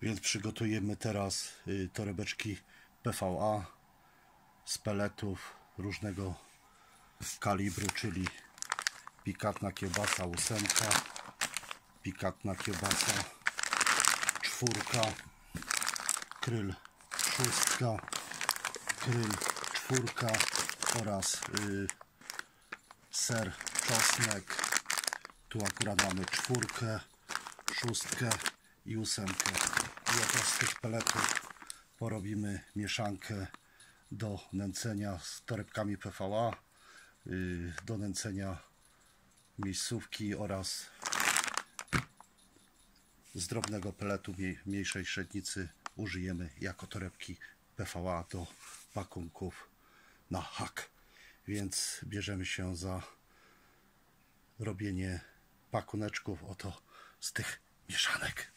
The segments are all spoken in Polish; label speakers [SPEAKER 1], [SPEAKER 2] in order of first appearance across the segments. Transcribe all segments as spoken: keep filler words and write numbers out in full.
[SPEAKER 1] Więc przygotujemy teraz y, torebeczki P V A z peletów różnego kalibru, czyli pikantna kiełbasa ósemka, pikantna kiełbasa czwórka, kryl szóstka, kryl czwórka oraz y, ser czosnek. Tu akurat mamy czwórkę, szóstkę i ósemkę. I oto z tych peletów porobimy mieszankę do nęcenia z torebkami P V A, yy, do nęcenia miejscówki oraz z drobnego peletu mniejszej średnicy użyjemy jako torebki P V A do pakunków na hak. Więc bierzemy się za robienie pakuneczków oto z tych mieszanek.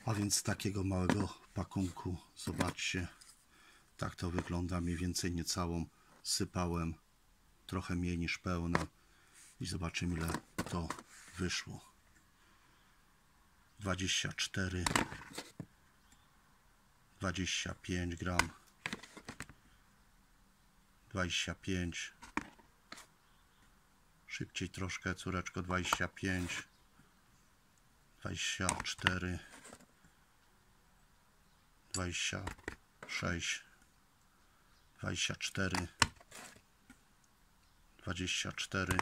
[SPEAKER 1] A więc z takiego małego pakunku, zobaczcie, tak to wygląda, mniej więcej niecałą sypałem, trochę mniej niż pełno i zobaczymy, ile to wyszło. dwadzieścia cztery, dwadzieścia pięć gram, dwadzieścia pięć, szybciej troszkę, córeczko, dwadzieścia pięć, dwadzieścia cztery, dwadzieścia sześć, dwadzieścia cztery, dwadzieścia cztery,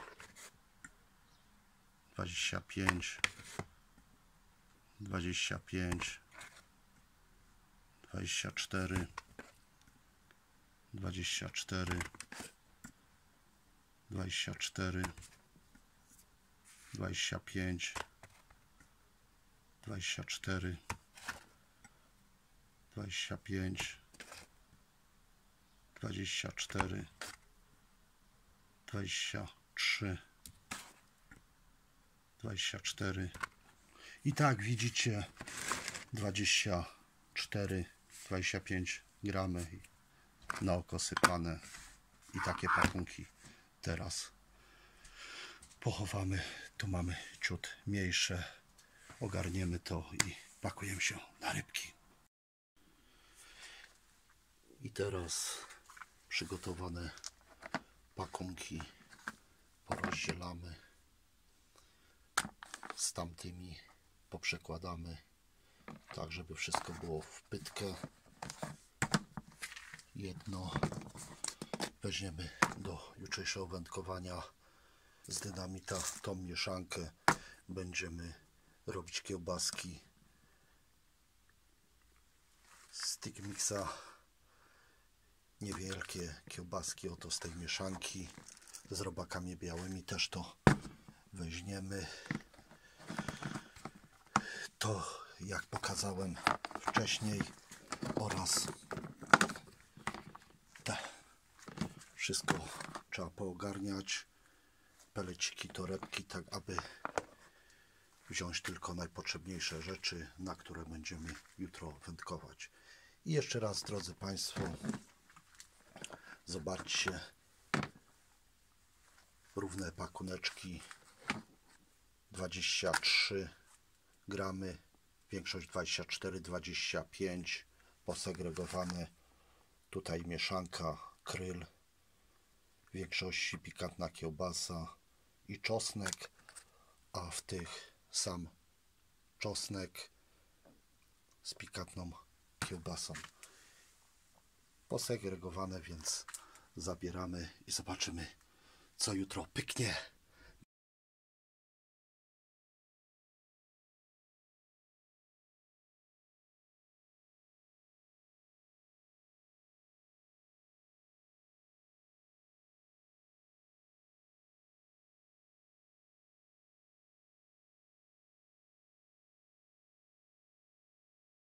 [SPEAKER 1] dwadzieścia pięć, dwadzieścia pięć, dwadzieścia cztery, dwadzieścia cztery, dwadzieścia cztery, dwadzieścia pięć, dwadzieścia cztery, dwadzieścia pięć, dwadzieścia cztery, dwadzieścia trzy, dwadzieścia cztery i tak widzicie, dwadzieścia cztery, dwadzieścia pięć gramy na oko sypane i takie pakunki teraz pochowamy. Tu mamy ciut mniejsze, ogarniemy to i pakujemy się na rybki. I teraz przygotowane pakunki porozdzielamy, z tamtymi poprzekładamy, tak żeby wszystko było w pytkę. Jedno weźmiemy do jutrzejszego wędkowania z dynamita, tą mieszankę będziemy robić kiełbaski z Stick Mixa, niewielkie kiełbaski oto z tej mieszanki, z robakami białymi też to weźmiemy. To, jak pokazałem wcześniej, oraz te wszystko trzeba poogarniać, peleciki, torebki, tak aby wziąć tylko najpotrzebniejsze rzeczy, na które będziemy jutro wędkować. I jeszcze raz, drodzy Państwo, zobaczcie, równe pakuneczki, dwadzieścia trzy gramy, większość dwadzieścia cztery, dwadzieścia pięć, posegregowane, tutaj mieszanka, kryl, w większości pikantna kiełbasa i czosnek, a w tych sam czosnek z pikantną kiełbasą. Posegregowane, więc zabieramy i zobaczymy, co jutro pyknie.